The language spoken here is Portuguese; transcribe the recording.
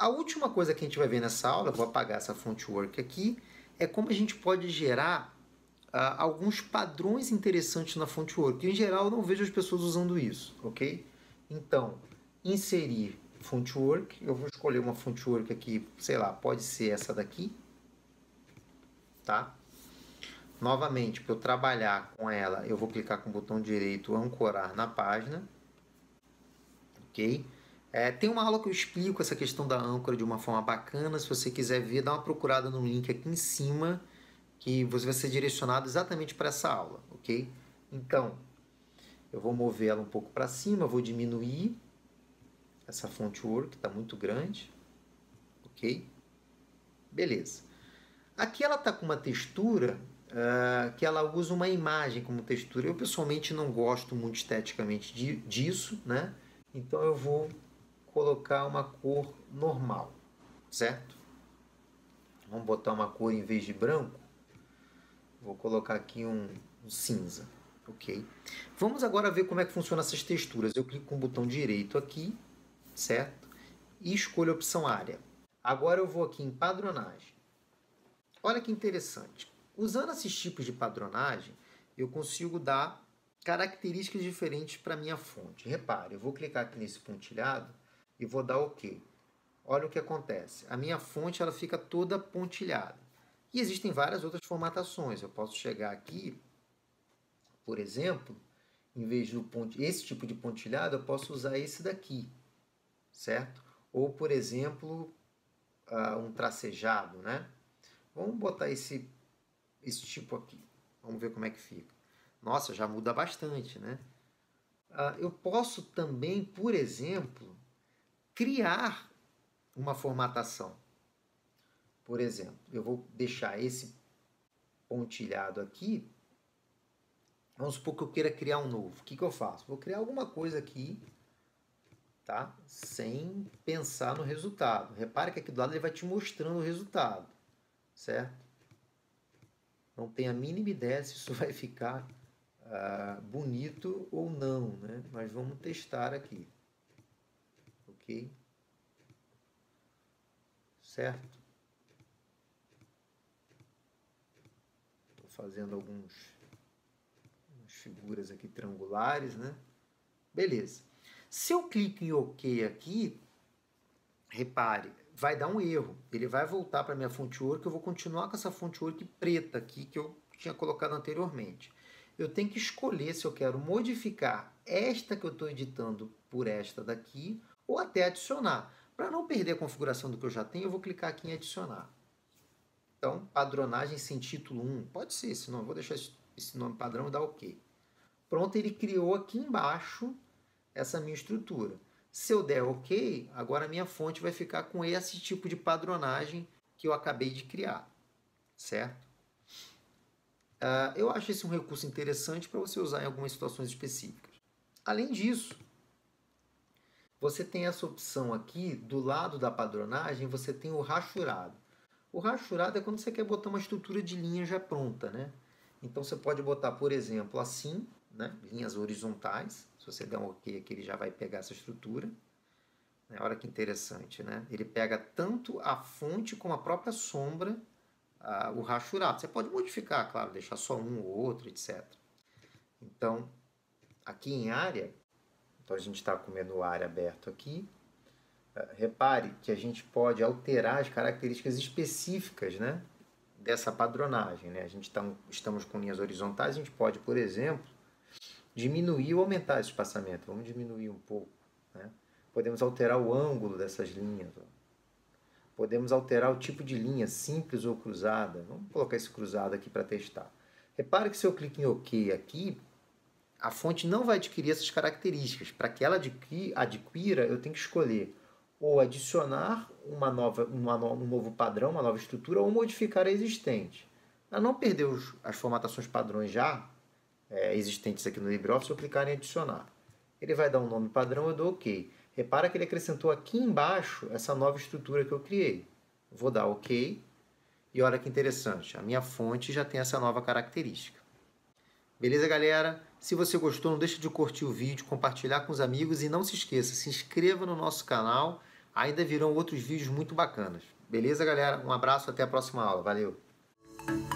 A última coisa que a gente vai ver nessa aula, eu vou apagar essa font work aqui, é como a gente pode gerar alguns padrões interessantes na font work. Em geral, eu não vejo as pessoas usando isso, ok? Então, inserir font work, eu vou escolher uma font work aqui, sei lá, pode ser essa daqui, tá? Novamente, para eu trabalhar com ela, eu vou clicar com o botão direito, ancorar na página, ok? Tem uma aula que eu explico essa questão da âncora de uma forma bacana. Se você quiser ver, dá uma procurada no link aqui em cima, que você vai ser direcionado exatamente para essa aula, ok? Então, eu vou mover ela um pouco para cima, vou diminuir essa font work, está muito grande, ok? Beleza. Aqui ela está com uma textura que ela usa uma imagem como textura. Eu pessoalmente não gosto muito esteticamente disso, né? Então eu vou colocar uma cor normal, certo? Vamos botar uma cor em vez de branco. Vou colocar aqui um cinza, ok? Vamos agora ver como é que funciona essas texturas. Eu clico com o botão direito aqui, certo? E escolho a opção área. Agora eu vou aqui em padronagem. Olha que interessante. Usando esses tipos de padronagem, eu consigo dar características diferentes para a minha fonte. Repare, eu vou clicar aqui nesse pontilhado e vou dar OK. Olha o que acontece. A minha fonte ela fica toda pontilhada. E existem várias outras formatações. Eu posso chegar aqui, por exemplo, em vez do esse tipo de pontilhado, eu posso usar esse daqui, certo? Ou, por exemplo, um tracejado, né? Vamos botar esse tipo aqui. Vamos ver como é que fica. Nossa, já muda bastante, né? Eu posso também, por exemplo, criar uma formatação. Por exemplo, eu vou deixar esse pontilhado aqui. Vamos supor que eu queira criar um novo. O que eu faço? Vou criar alguma coisa aqui, tá? Sem pensar no resultado. Repare que aqui do lado ele vai te mostrando o resultado, certo? Não tenho a mínima ideia se isso vai ficar bonito ou não, né? Mas vamos testar aqui, ok? Certo? Estou fazendo algumas figuras aqui triangulares, né? Beleza. Se eu clico em OK aqui, repare, vai dar um erro. Ele vai voltar para a minha fonte work, eu vou continuar com essa fonte work preta aqui que eu tinha colocado anteriormente. Eu tenho que escolher se eu quero modificar esta que eu estou editando por esta daqui ou até adicionar. Para não perder a configuração do que eu já tenho, eu vou clicar aqui em adicionar. Então, padronagem sem título 1. Pode ser esse nome, vou deixar esse nome padrão e dar OK. Pronto, ele criou aqui embaixo essa minha estrutura. Se eu der OK, agora a minha fonte vai ficar com esse tipo de padronagem que eu acabei de criar, certo? Eu acho esse um recurso interessante para você usar em algumas situações específicas. Além disso, você tem essa opção aqui, do lado da padronagem, você tem o rachurado. O rachurado é quando você quer botar uma estrutura de linha já pronta, né? Então você pode botar, por exemplo, assim, né? Linhas horizontais. Se você der um OK aqui, ele já vai pegar essa estrutura. Olha que interessante, né? Ele pega tanto a fonte como a própria sombra, o rachurado. Você pode modificar, claro, deixar só um ou outro, etc. Então, aqui em área, então a gente está com o menu área aberto aqui. Repare que a gente pode alterar as características específicas, né, dessa padronagem, né? Estamos com linhas horizontais, a gente pode, por exemplo, diminuir ou aumentar esse espaçamento. Vamos diminuir um pouco, né? Podemos alterar o ângulo dessas linhas. Podemos alterar o tipo de linha, simples ou cruzada. Vamos colocar esse cruzado aqui para testar. Repare que se eu clico em OK aqui, a fonte não vai adquirir essas características. Para que ela adquira, eu tenho que escolher ou adicionar um novo padrão, uma nova estrutura, ou modificar a existente. Para não perder as formatações padrões já existentes aqui no LibreOffice, eu clicar em adicionar. Ele vai dar um nome padrão, eu dou OK. Repara que ele acrescentou aqui embaixo essa nova estrutura que eu criei. Vou dar OK. E olha que interessante, a minha fonte já tem essa nova característica. Beleza, galera? Se você gostou, não deixe de curtir o vídeo, compartilhar com os amigos e não se esqueça, se inscreva no nosso canal ainda virão outros vídeos muito bacanas. Beleza, galera? Um abraço, até a próxima aula. Valeu!